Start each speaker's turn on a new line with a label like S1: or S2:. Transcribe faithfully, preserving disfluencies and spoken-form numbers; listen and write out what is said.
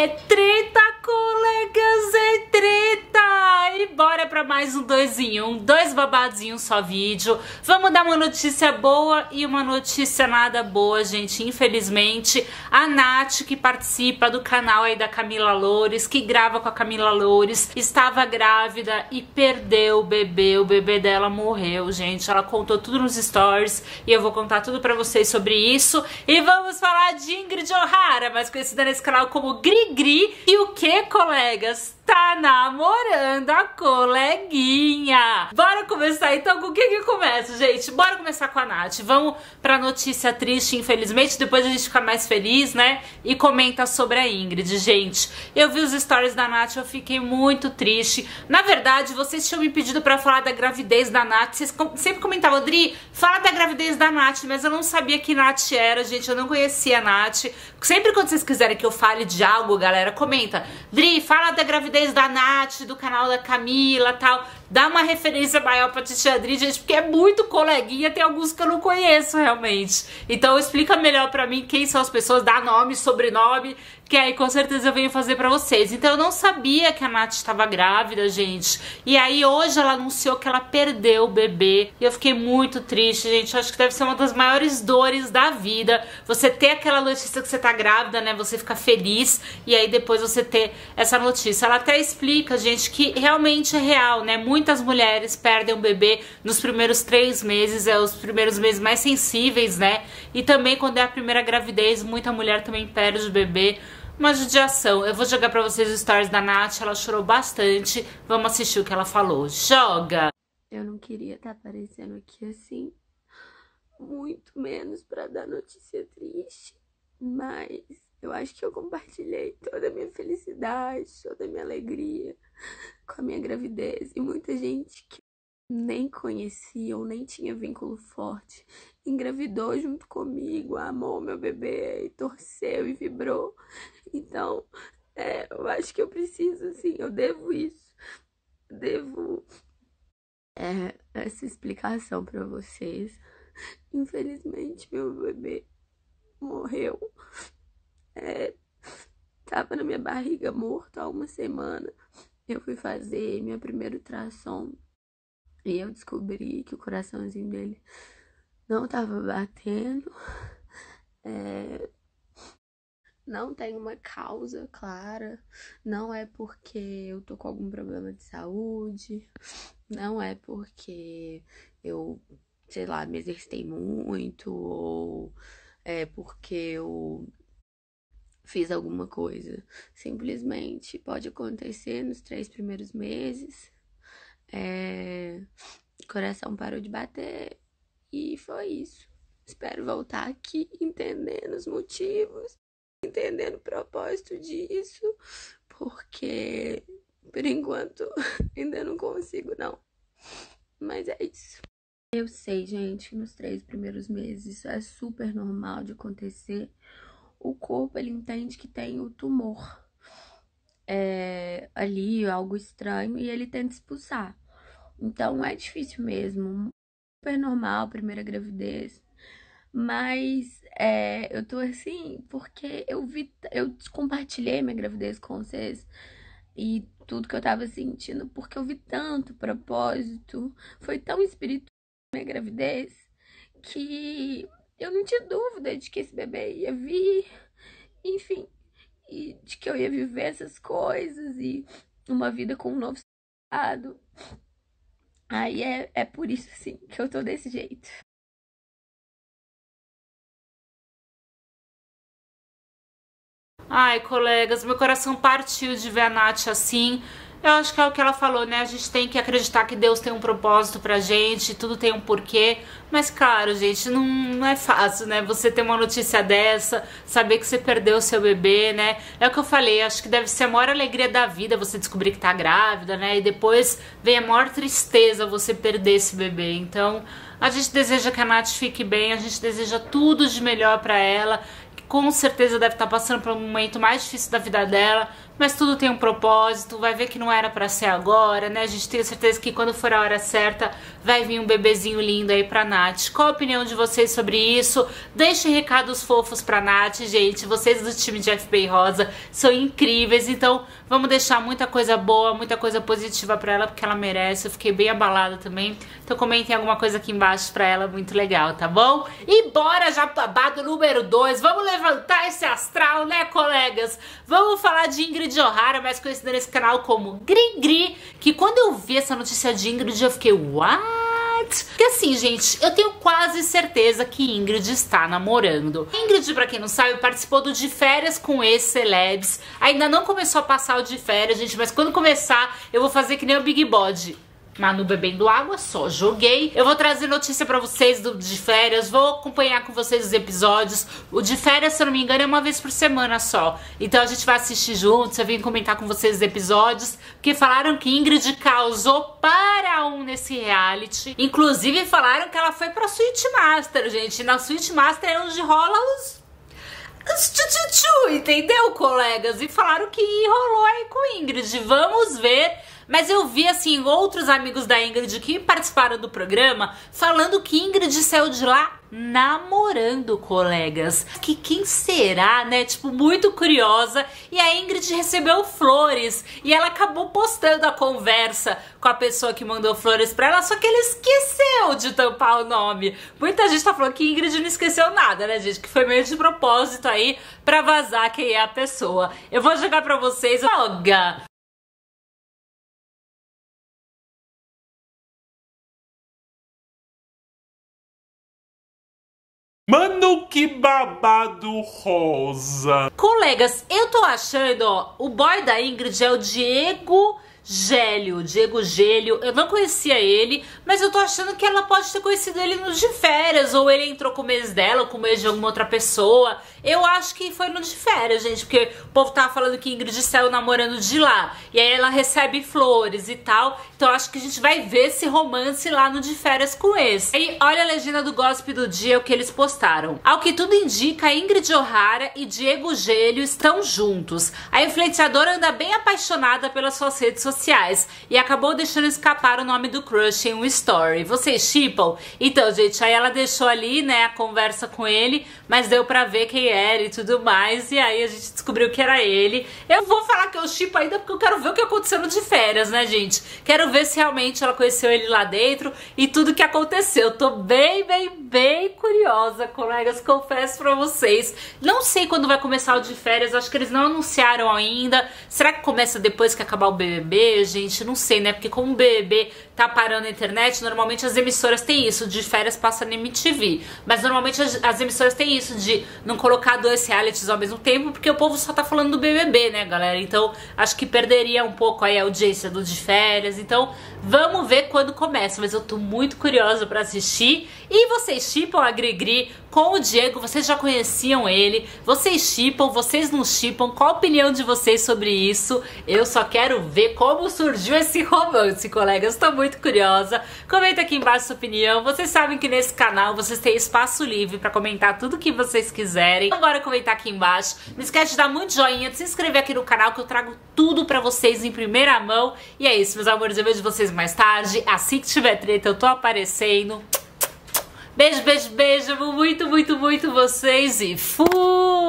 S1: É treta, colegas, é treta! E bora pra mais um dois em um, dois babados em um só vídeo. Vamos dar uma notícia boa e uma notícia nada boa, gente. Infelizmente, a Nath, que participa do canal aí da Camila Loures, que grava com a Camila Loures, estava grávida e perdeu o bebê. O bebê dela morreu, gente. Ela contou tudo nos stories e eu vou contar tudo pra vocês sobre isso. E vamos falar de Ingrid O'Hara, mais conhecida nesse canal como Gri-Gri. E o que, colegas? Tá namorando a coleguinha. Bora começar então com o que que começa, gente? Bora começar com a Nath. Vamos pra notícia triste, infelizmente. Depois a gente fica mais feliz, né? E comenta sobre a Ingrid, gente. Eu vi os stories da Nath, eu fiquei muito triste. Na verdade, vocês tinham me pedido pra falar da gravidez da Nath. Vocês sempre comentavam, Adri, fala da gravidez da Nath. Mas eu não sabia que Nath era, gente. Eu não conhecia a Nath. Sempre quando vocês quiserem que eu fale de algo, galera, comenta. Adri, fala da gravidez da Nath, do canal da Camila, tal. Dá uma referência maior pra Titia Adri, gente, porque é muito coleguinha, tem alguns que eu não conheço realmente. Então explica melhor pra mim quem são as pessoas, dá nome, sobrenome, que aí com certeza eu venho fazer pra vocês. Então eu não sabia que a Nath estava grávida, gente. E aí hoje ela anunciou que ela perdeu o bebê. E eu fiquei muito triste, gente. Eu acho que deve ser uma das maiores dores da vida. Você ter aquela notícia que você tá grávida, né? Você fica feliz e aí depois você ter essa notícia. Ela até explica, gente, que realmente é real, né? Muitas mulheres perdem o bebê nos primeiros três meses. É os primeiros meses mais sensíveis, né? E também quando é a primeira gravidez, muita mulher também perde o bebê. Uma judiação. Eu vou jogar pra vocês os stories da Nath, ela chorou bastante. Vamos assistir o que ela falou. Joga!
S2: Eu não queria estar aparecendo aqui assim, muito menos pra dar notícia triste, mas eu acho que eu compartilhei toda a minha felicidade, toda a minha alegria com a minha gravidez. E muita gente que nem conhecia ou nem tinha vínculo forte engravidou junto comigo, amou meu bebê e torceu e vibrou. Então, é, eu acho que eu preciso, assim, eu devo isso, devo é, essa explicação pra vocês. Infelizmente, meu bebê morreu. É, tava na minha barriga morto há uma semana. Eu fui fazer minha primeira ultrassom e eu descobri que o coraçãozinho dele não tava batendo. É, não tem uma causa clara. Não é porque eu tô com algum problema de saúde. Não é porque eu, sei lá, me exercitei muito. Ou é porque eu fiz alguma coisa. Simplesmente pode acontecer nos três primeiros meses. É, o coração parou de bater e foi isso. Espero voltar aqui entendendo os motivos, entendendo o propósito disso, porque por enquanto ainda não consigo, não. Mas é isso. Eu sei, gente, que nos três primeiros meses isso é super normal de acontecer. O corpo, ele entende que tem o tumor é, ali, algo estranho, e ele tenta expulsar. Então é difícil mesmo, super normal, primeira gravidez. Mas é, eu tô assim, porque eu vi, eu compartilhei minha gravidez com vocês e tudo que eu tava sentindo, porque eu vi tanto propósito, foi tão espiritual minha gravidez, que eu não tinha dúvida de que esse bebê ia vir, enfim, e de que eu ia viver essas coisas e uma vida com um novo estado. Aí é, é por isso, assim, que eu tô desse jeito.
S1: Ai, colegas, meu coração partiu de ver a Nath assim. Eu acho que é o que ela falou, né? A gente tem que acreditar que Deus tem um propósito pra gente, tudo tem um porquê. Mas claro, gente, não, não é fácil, né? Você ter uma notícia dessa, saber que você perdeu o seu bebê, né? É o que eu falei, acho que deve ser a maior alegria da vida você descobrir que tá grávida, né? E depois vem a maior tristeza você perder esse bebê. Então, a gente deseja que a Nath fique bem, a gente deseja tudo de melhor pra ela. com certeza deve estar passando por um momento mais difícil da vida dela, mas tudo tem um propósito, vai ver que não era pra ser agora, né? A gente tem certeza que quando for a hora certa vai vir um bebezinho lindo aí pra Nath. Qual a opinião de vocês sobre isso? Deixem recados fofos pra Nath, gente. Vocês do time de F B I Rosa são incríveis, então vamos deixar muita coisa boa, muita coisa positiva pra ela, porque ela merece. Eu fiquei bem abalada também, então comentem alguma coisa aqui embaixo pra ela, muito legal, tá bom? E bora já pro babado número dois, vamos levantar esse astral, né, colegas? Vamos falar de Ingrid O'Hara, mais conhecida nesse canal como Gri Gri, que quando eu vi essa notícia de Ingrid eu fiquei, what? Porque assim, gente, eu tenho quase certeza que Ingrid está namorando. Ingrid, pra quem não sabe, participou do De Férias com Ex-Celebs. Ainda não começou a passar o De Férias, gente, mas quando começar eu vou fazer que nem o Big Body. Manu bebendo água, só joguei. Eu vou trazer notícia pra vocês do De Férias, vou acompanhar com vocês os episódios. O De Férias, se eu não me engano, é uma vez por semana só. Então a gente vai assistir juntos, eu vim comentar com vocês os episódios, porque falaram que Ingrid causou para um nesse reality. Inclusive falaram que ela foi pra Suite Master, gente. Na Suite Master é onde rola os... Tchu-tchu-tchu, entendeu, colegas? E falaram que rolou aí com Ingrid. Vamos ver. Mas eu vi, assim, outros amigos da Ingrid que participaram do programa falando que Ingrid saiu de lá namorando, colegas. Que quem será, né? Tipo, muito curiosa. E a Ingrid recebeu flores e ela acabou postando a conversa com a pessoa que mandou flores pra ela, só que ele esqueceu de tampar o nome. Muita gente tá falando que Ingrid não esqueceu nada, né, gente? Que foi meio de propósito aí pra vazar quem é a pessoa. Eu vou jogar pra vocês. Olga!
S3: Mano, que babado rosa.
S1: Colegas, eu tô achando, ó, o boy da Ingrid é o Diego Gélio, Diego Gélio. Eu não conhecia ele, mas eu tô achando que ela pode ter conhecido ele no De Férias, ou ele entrou com o mês dela, ou com o mês de alguma outra pessoa. Eu acho que foi no De Férias, gente, porque o povo tava falando que Ingrid saiu namorando de lá, e aí ela recebe flores e tal. Então eu acho que a gente vai ver esse romance lá no De Férias com esse. Aí olha a legenda do gossip do dia, o que eles postaram. Ao que tudo indica, Ingrid O'Hara e Diego Gélio estão juntos. A influenciadora anda bem apaixonada pelas suas redes sociais sociais e acabou deixando escapar o nome do crush em um story. Vocês shippam? Então, gente, aí ela deixou ali, né, a conversa com ele, mas deu pra ver quem era e tudo mais, e aí a gente descobriu que era ele. Eu vou falar que eu shippo ainda porque eu quero ver o que aconteceu no De Férias, né, gente? Quero ver se realmente ela conheceu ele lá dentro e tudo que aconteceu. Tô bem, bem, bem curiosa, colegas, confesso pra vocês. Não sei quando vai começar o De Férias, acho que eles não anunciaram ainda. Será que começa depois que acabar o B B B? Gente, não sei, né? Porque como o B B B tá parando a internet, normalmente as emissoras têm isso, De Férias passa na M T V. Mas normalmente as, as emissoras têm isso de não colocar dois realities ao mesmo tempo, porque o povo só tá falando do B B B, né, galera? Então, acho que perderia um pouco aí a audiência do De Férias. Então, vamos ver quando começa. Mas eu tô muito curiosa pra assistir. E vocês shippam a Gri Gri com o Diego? Vocês já conheciam ele? Vocês shippam? Vocês não shippam? Qual a opinião de vocês sobre isso? Eu só quero ver como surgiu esse romance, colegas. Tô muito curiosa. Comenta aqui embaixo sua opinião. Vocês sabem que nesse canal vocês têm espaço livre pra comentar tudo que vocês quiserem. Então bora comentar aqui embaixo. Não esquece de dar muito joinha, de se inscrever aqui no canal, que eu trago tudo pra vocês em primeira mão. E é isso, meus amores. Eu vejo vocês mais tarde. Assim que tiver treta, eu tô aparecendo. Beijo, beijo, beijo. Amo muito, muito, muito vocês e fui!